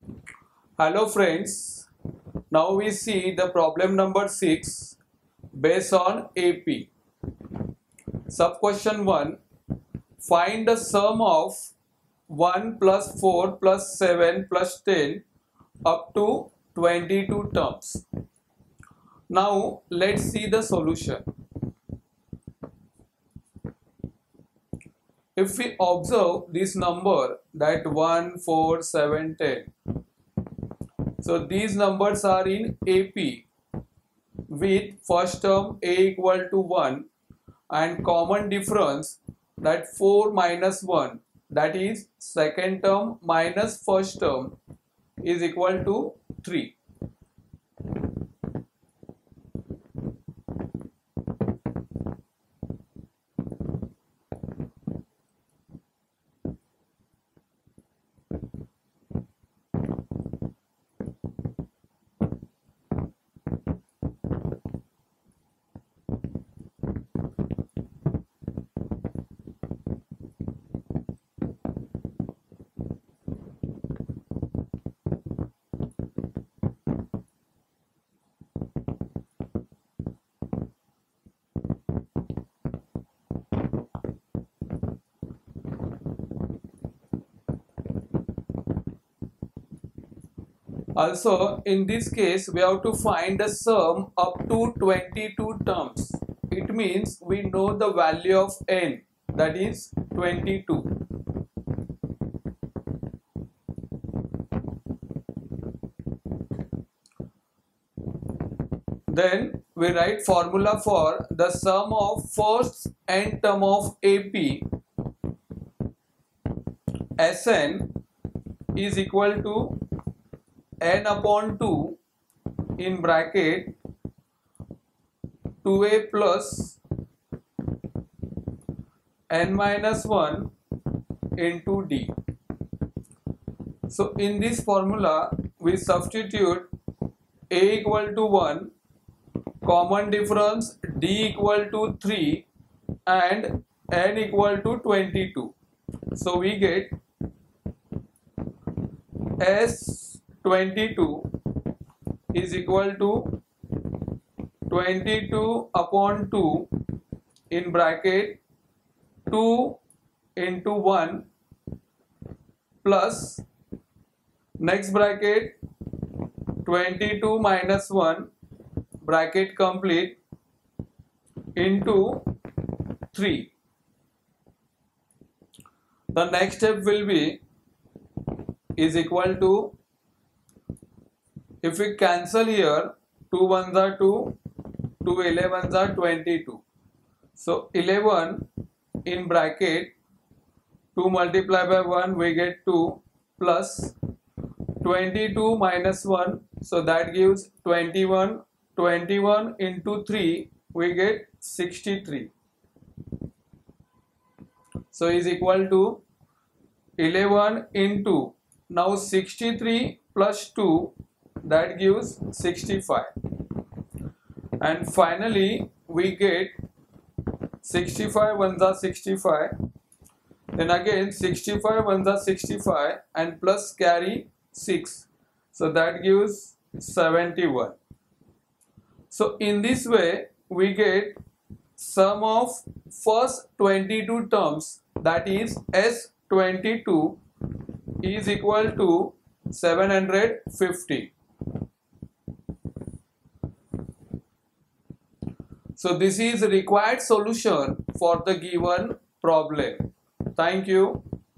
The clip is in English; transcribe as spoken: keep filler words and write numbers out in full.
Hello friends, now we see the problem number six based on A P. Sub question one, find the sum of one plus four plus seven plus ten up to twenty-two terms. Now let's see the solution. If we observe this number that one, four, seven, ten, so these numbers are in A P with first term A equal to one and common difference that four minus one, that is second term minus first term, is equal to three. Also, in this case, we have to find the sum up to twenty-two terms. It means we know the value of n, that is twenty-two. Then we write formula for the sum of first n term of A P. Sn is equal to n upon two in bracket two a plus n minus one into d. So in this formula we substitute a equal to one, common difference d equal to three and n equal to twenty-two. So we get S twenty-two is equal to twenty-two upon two in bracket two into one plus next bracket twenty-two minus one bracket complete into three. The next step will be is equal to, if we cancel here, two ones are two, two elevens are twenty-two. So eleven in bracket two multiplied by one we get two plus twenty-two minus one, so that gives twenty-one. twenty-one into three we get sixty-three. So is equal to eleven into, now sixty-three plus two, that gives sixty-five, and finally we get sixty-five ones are sixty-five, then again sixty-five ones are sixty-five and plus carry six, so that gives seventy-one. So in this way we get sum of first twenty-two terms, that is S twenty-two, is equal to seven hundred fifty. So this is required solution for the given problem. Thank you.